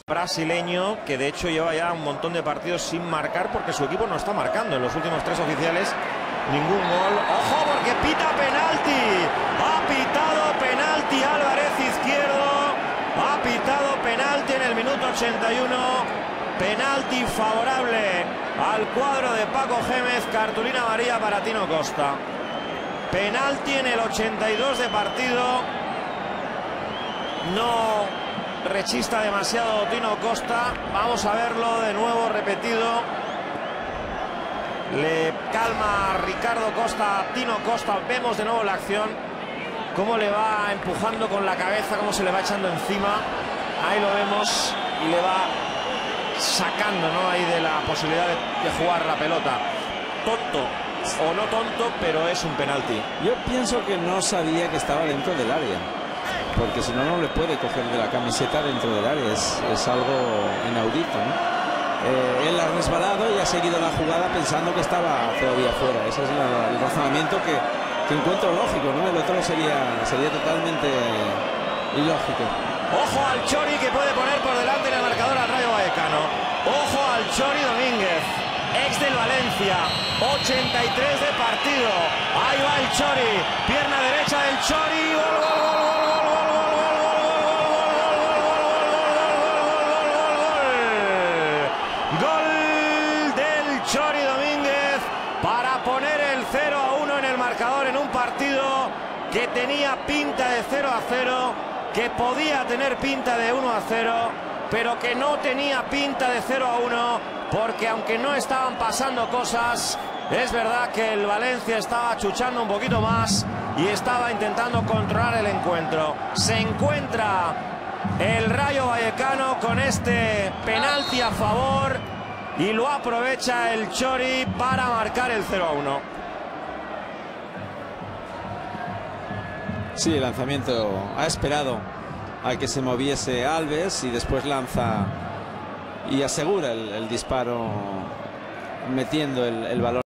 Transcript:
Brasileño, que de hecho lleva ya un montón de partidos sin marcar porque su equipo no está marcando en los últimos 3 oficiales ningún gol. ¡Ojo, porque pita penalti! Ha pitado penalti Álvarez Izquierdo. Ha pitado penalti en el minuto 81. Penalti favorable al cuadro de Paco Gémez. Cartulina amarilla para Tino Costa. Penalti en el 82 de partido. No rechista demasiado Tino Costa. Vamos a verlo de nuevo repetido. Le calma a Ricardo Costa, Tino Costa. Vemos de nuevo la acción. Cómo le va empujando con la cabeza, cómo se le va echando encima. Ahí lo vemos. Y le va sacando, ¿no?, ahí de la posibilidad de jugar la pelota. Tonto o no tonto, pero es un penalti. Yo pienso que no sabía que estaba dentro del área, porque si no, no le puede coger de la camiseta dentro del área. Es algo inaudito, ¿no? Él ha resbalado y ha seguido la jugada pensando que estaba todavía fuera. Ese es el razonamiento que encuentro lógico, ¿no? El otro sería totalmente ilógico. Ojo al Chori, que puede poner por delante en el marcador al Rayo Vallecano. Ojo al Chori Domínguez, ex del Valencia. 83 de partido. Ahí va el Chori, pierna derecha del Chori. Gol, gol, gol, gol, gol, gol, gol, gol, gol del Chori Domínguez para poner el 0-1 en el marcador en un partido que tenía pinta de 0-0, que podía tener pinta de 1-0, pero que no tenía pinta de 0-1, porque aunque no estaban pasando cosas, es verdad que el Valencia estaba chuchando un poquito más y estaba intentando controlar el encuentro. Se encuentra el Rayo Vallecano con este penalti a favor y lo aprovecha el Chori para marcar el 0-1. Sí, el lanzamiento ha esperado a que se moviese Alves y después lanza y asegura el disparo metiendo el balón.